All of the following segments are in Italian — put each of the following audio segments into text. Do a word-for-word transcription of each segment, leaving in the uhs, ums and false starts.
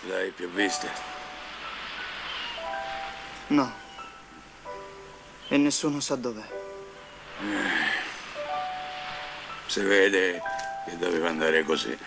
L'hai più vista? No. E nessuno sa dov'è. Eh, si vede che doveva andare così.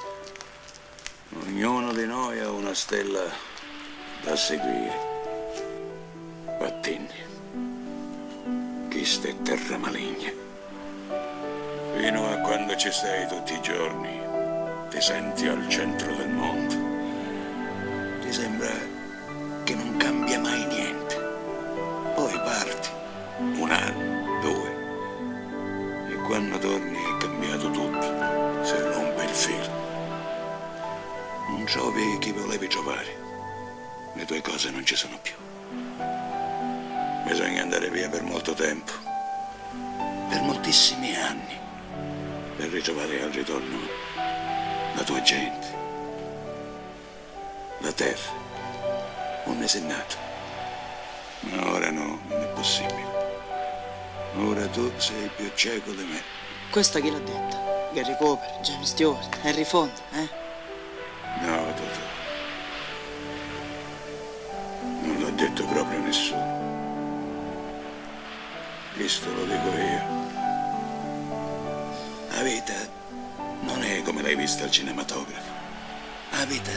Ognuno di noi ha una stella da seguire. Pattini. Questa è terra maligna. Fino a quando ci sei tutti i giorni, ti senti al centro del mondo. Ti sembra che non cambia mai niente. Poi parti, un anno, due, e quando torni è cambiato tutto. Si rompe il filo. Non trovi chi volevi trovare. Le tue cose non ci sono più. Bisogna andare via per molto tempo, per moltissimi anni, per ritrovare al ritorno la tua gente, la terra, come sei nato. Ma ora no, non è possibile. Ora tu sei più cieco di me. Questa chi l'ha detta? Gary Cooper, James Stewart, Henry Fonda, eh? No, Totò. Non l'ha detto proprio nessuno. Questo lo dico io. La vita non è come l'hai vista al cinematografo. La vita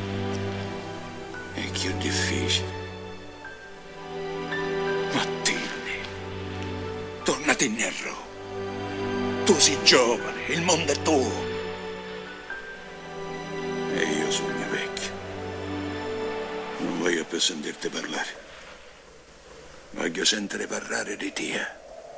è più difficile. Mattini, tornati indietro. Tu sei giovane, il mondo è tuo. E io sono vecchio. Non voglio più sentirti parlare. Voglio sentire parlare di te.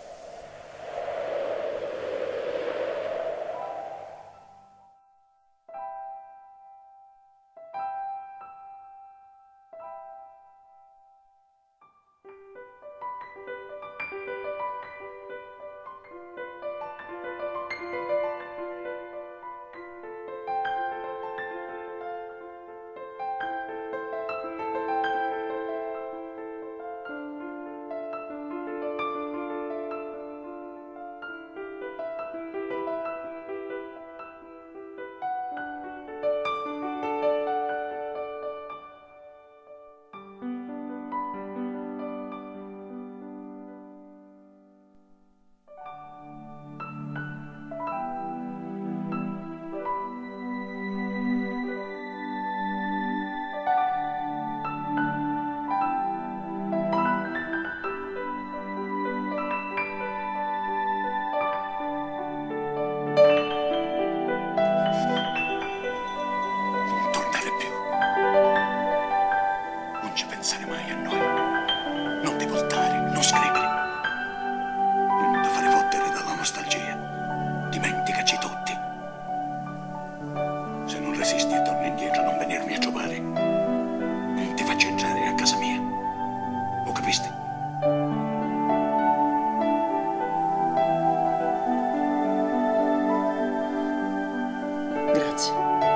Grazie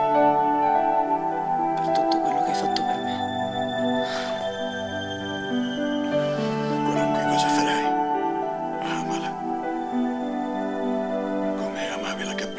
per tutto quello che hai fatto per me. Qualunque cosa farai, amala. Come amavi la capitale.